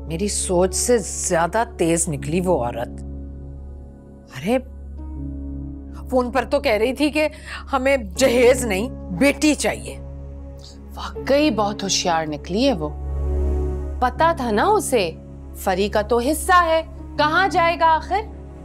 मेरी सोच से ज्यादा तेज निकली वो औरत। अरे फोन पर तो कह रही थी कि हमें जहेज नहीं बेटी चाहिए। वाकई बहुत होशियार निकली है वो। पता था ना उसे फरी का तो हिस्सा है, कहाँ जाएगा आखिर।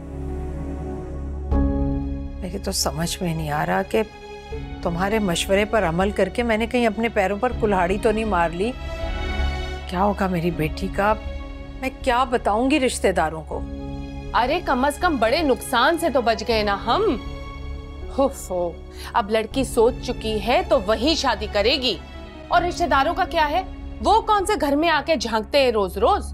मेरे तो समझ में नहीं आ रहा कि तुम्हारे मशवरे पर अमल करके मैंने कहीं अपने पैरों पर कुल्हाड़ी तो नहीं मार ली। क्या होगा मेरी बेटी का, मैं क्या बताऊंगी रिश्तेदारों को। अरे कम से कम बड़े नुकसान से तो बच गए ना हम। हो अब लड़की सोच चुकी है तो वही शादी करेगी। और रिश्तेदारों का क्या है, वो कौन से घर में आके झांकते हैं रोज रोज।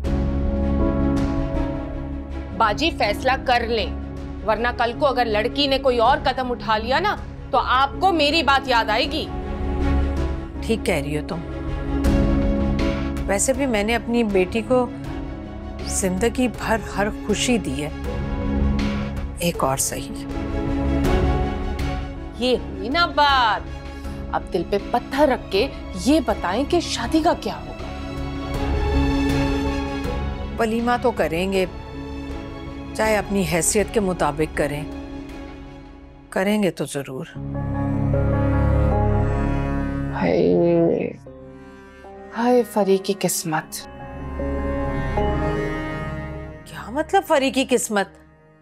बाजी फैसला कर ले, वरना कल को अगर लड़की ने कोई और कदम उठा लिया ना तो आपको मेरी बात याद आएगी। ठीक कह रही हो तुम। वैसे भी मैंने अपनी बेटी को जिंदगी भर हर खुशी दी है, एक और सही। ये हुई ना बात। अब दिल पे पत्थर रख के ये बताएं कि शादी का क्या होगा। वलीमा तो करेंगे, चाहे अपनी हैसियत के मुताबिक करें, करेंगे तो जरूर। हाय हाय फरी की किस्मत। क्या मतलब फरी की किस्मत?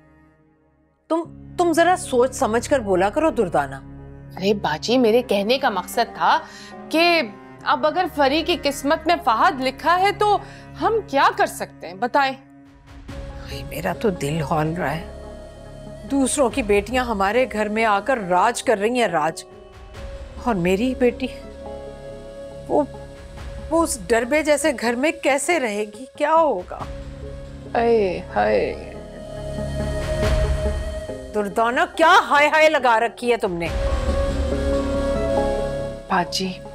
तुम जरा सोच समझ कर बोला करो दुर्दाना। अरे बाजी, मेरे कहने का मकसद था कि अब अगर फरी की किस्मत में फहद लिखा है तो हम क्या कर सकते हैं, बताएं। मेरा तो दिल हौल रहा है। दूसरों की बेटियां हमारे घर में आकर राज कर रही हैं, राज। और मेरी बेटी वो उस डरबे जैसे घर में कैसे रहेगी, क्या होगा? अये हाय दुर्दाना, क्या हाय हाय लगा रखी है तुमने? बाजी